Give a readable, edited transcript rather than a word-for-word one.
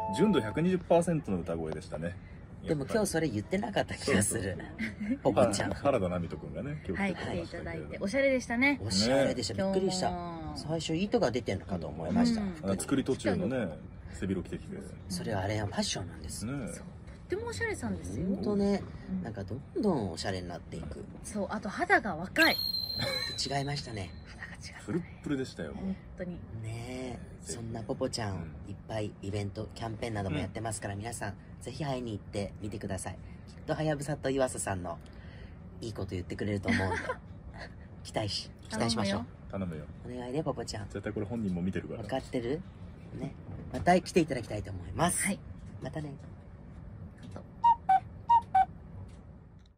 純度 120% の歌声でしたね。 でも今日それ言ってなかった気がする。ポポちゃん。 原田奈美人くんがね、今はい、来ていただいて、おしゃれでしたね。 おしゃれでした。びっくりした。最初糸が出てるのかと思いました。 作り途中のね、背広着てきて。 それはあれはファッションなんです。 とってもおしゃれさんですよ。 本当ね、なんかどんどんおしゃれになっていく。 そう、あと肌が若い。 違いましたね。 肌が違う。 プルップルでしたよ。 本当に。 ねえ、そんなポポちゃん、いっぱいイベント、キャンペーンなどもやってますから、皆さんぜひ会いに行ってみてください。きっとはやぶさと岩佐さんのいいこと言ってくれると思うんで、期待しましょう。 頼むよ。 お願いね、ポポちゃん。 絶対これ本人も見てるから。 分かってるね。また来ていただきたいと思います。 はい。 またね。